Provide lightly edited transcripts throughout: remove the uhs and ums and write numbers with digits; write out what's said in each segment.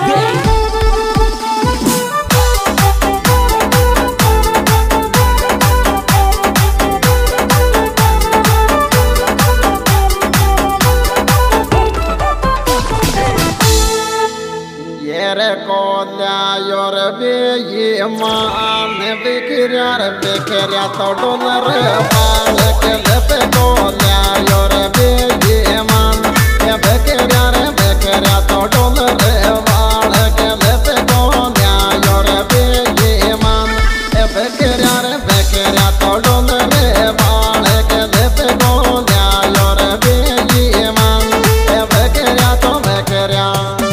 Man bekerja to dollar bal kelpe kolya yore be man bekerja to dollar bal kelpe kolya yore be man bekerja to dollar bal kelpe kolya yore be man bekerja to bekerja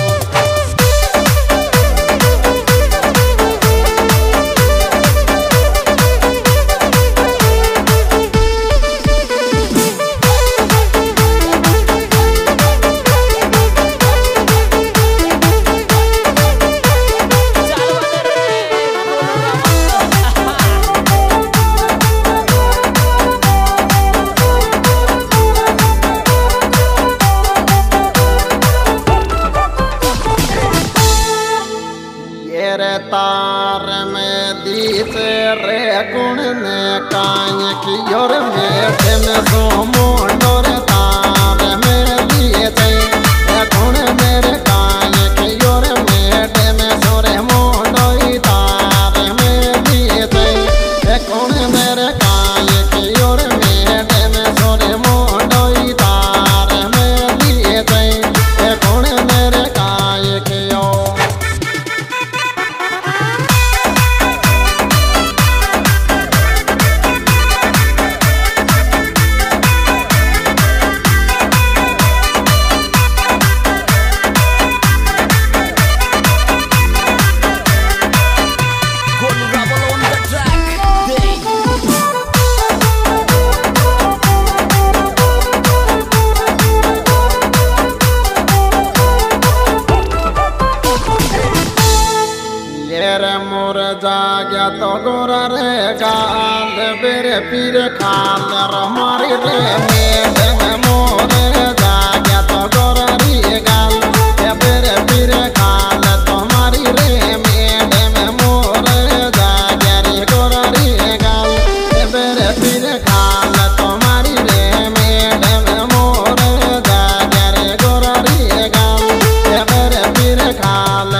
तार में दीस रे गुण ने कान की your मेटे में सोमो door तार में दीस गुण मेरे कान की योर मेटे में सोरे मोडोई तार में दीस गुण मेरे कान की योर मेटे में सोरे मोडोई तार में दीस गुण मेरे कान की योर मोर जाग्या तो गोरा रे गाल बेरे पीर खाल रमारी रे मेले में मोर जाग्या तो गोरा रे गाल बेरे पीर खाल तुम्हारी रे मेले में मोर जाग्या रे गोरा रे गाल बेरे पीर खाल तुम्हारी रे मेले में मोर जाग्या रे गोरा रे गाल बेरे पीर खाल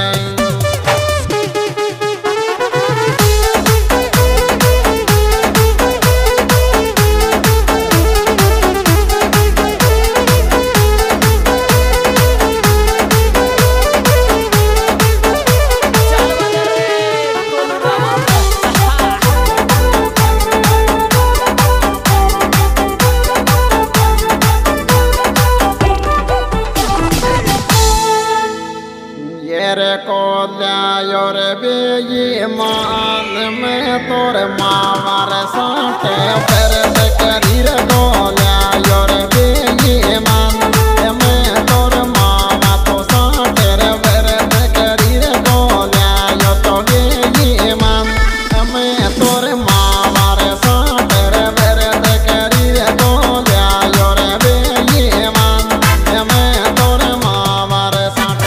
योर बे मान में तोर मावर साटे फिर करीर गोल्या योर बे मान में तोर मावा तो साटे फिर करीर गोल्या यो तो बे मान में तोर मावर साटे फिर करीर गोल्या योर बे मान में तोर मावर साटे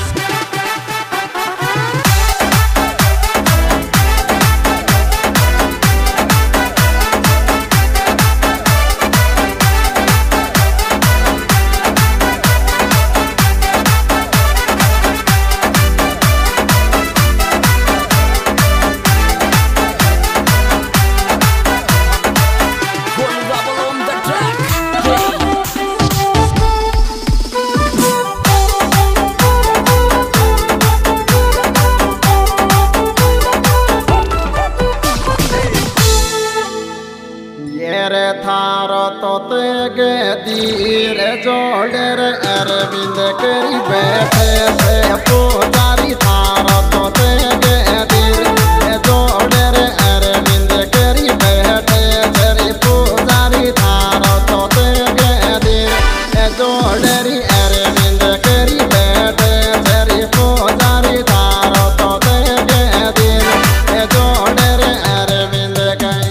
थारो तो तेगे तीर जोड़र अरविंद करी बैठे से पुजारी थारो तो तेगे तीर जोड़र अरविंद करी बैठे से पुजारी थारो तो तेगे तीर जोड़री अरविंद करी बैठे से पुजारी थारो तो तेगे तीर जोड़र अरविंद कई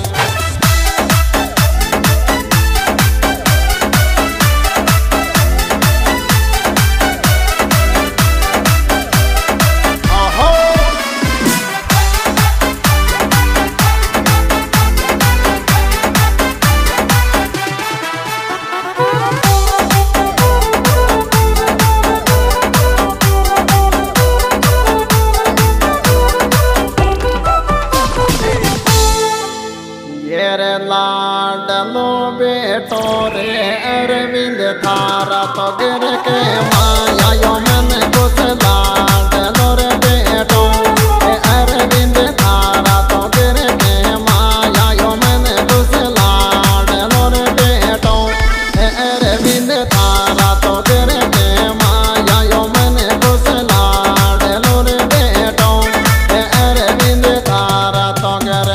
थारा तो गिर के माया यो मन कुसला डलोर बेटो अरविंद थारा तो गिर के माया यो मन कुसला डलोर बेटो अरविंद थारा तो गिर के माया यो मन कुसला डलोर बेटो अरविंद थारा तो गिर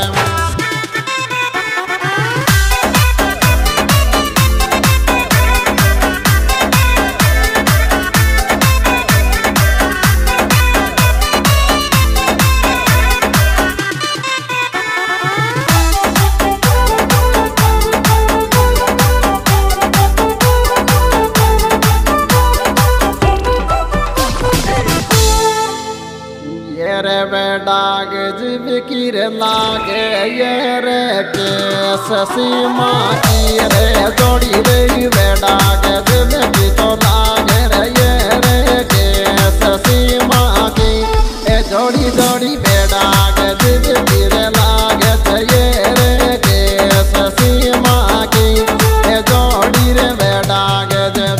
ये बेडाग जीव कीर लागे ये रे के सीमा की रे जोड़ी रे बेडाग जीव की तो लागे रे ये रे के सीमा की ए जोड़ी जोड़ी बेडाग जीव कीर लागे ये रे के सीमा की ए जोड़ी रे बेडाग जीव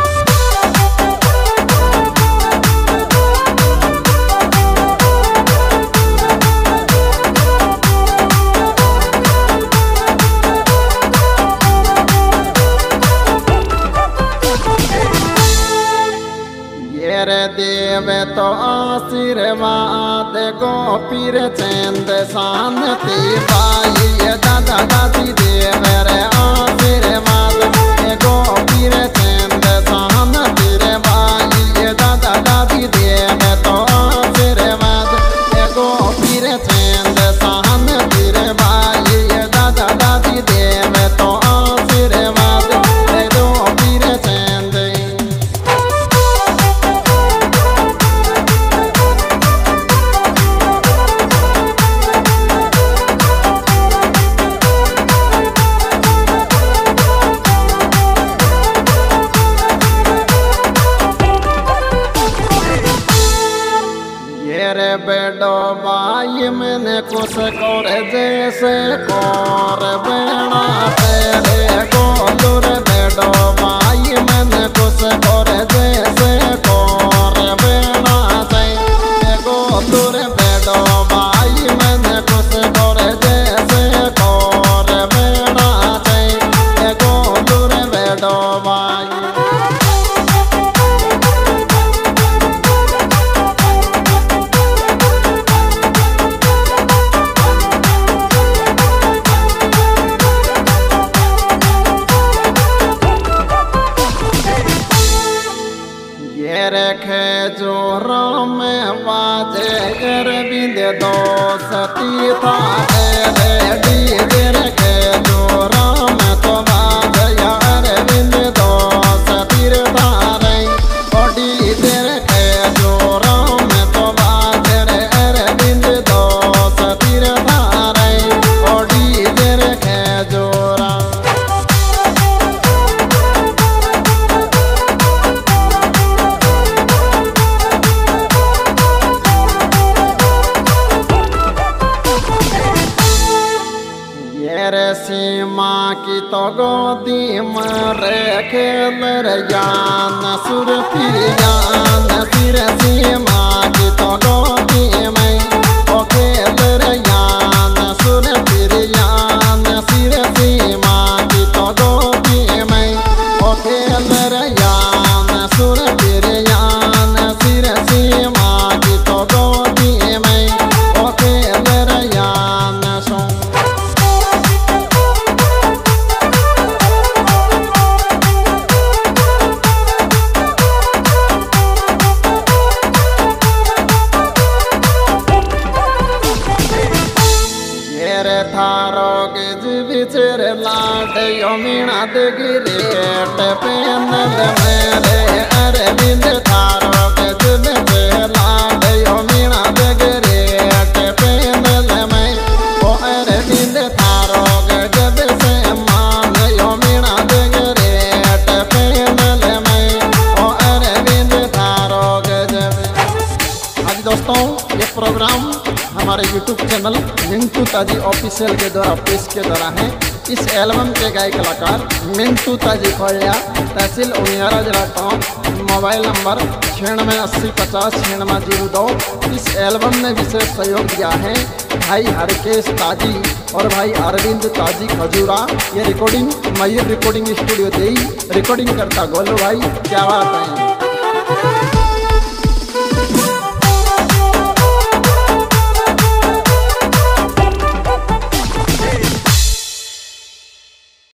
देव तो आशीर्वाद गोपीर चंद शांति पाई दादा दादी देव रे आशीर्वाद गोपीर चंद शांति रे पाई दादा दादी देव तो आशीर्वाद गोपीर चंद शांति रे पाई दादा दादी देव तो आशीर्वाद गोपीर चंद बेडो बाई मैंने कुछ कर जैसे कर बेड़ा तेरे गोलूर बेडो बाई मैंने कुछ कर जैसे कर बेड़ा से गोलूर बेडो बाई मैंने कुछ कर जैसे कर बेड़ा से गोलूर बेडो बाई रखे जोरा में बाजे अरविंद दोस्ती था रे डीजे रखे जोरा में तो बाजे अरविंद दोस्ती था रे डीजे रखे जोरा में तो बाजे अरविंद दोस्ती था रे डीजे रखे जोरा सीमा की तो गोदी मरे खेल जान सुर पियान सिर सीमा की तो गोदी में ओ खेल जान सुर पियान सिर सीमा की तो गोदी में ओ खेल जान सुर पियान सिर सीमा की तो गोदी में ओ खेल जान सो थारो के बिचर लाड यो मीणा गिरेट पेनल मेरे अरविंद थारो के बिचर लाड यो मीणा गिरेट पेनल में ओ अरविंद थारो के जब से मान यो मीणा गिरेट पेनल में ओ अरविंद थारो के जब। आज दोस्तों ये प्रोग्राम हमारे YouTube चैनल मिंटू ताजी ऑफिशियल के द्वारा पेश किया जा रहा है। इस एल्बम के गायक कलाकार मिंटू ताजी खोलिया, तहसील उनियारा जिला टोंक, मोबाइल नंबर 9680509602। इस एल्बम में विशेष सहयोग दिया है भाई हरकेश ताजी और भाई अरविंद ताजी खजूरा। ये रिकॉर्डिंग मयूर रिकॉर्डिंग स्टूडियो दे रिकॉर्डिंग करता गोलू भाई, क्या बात है।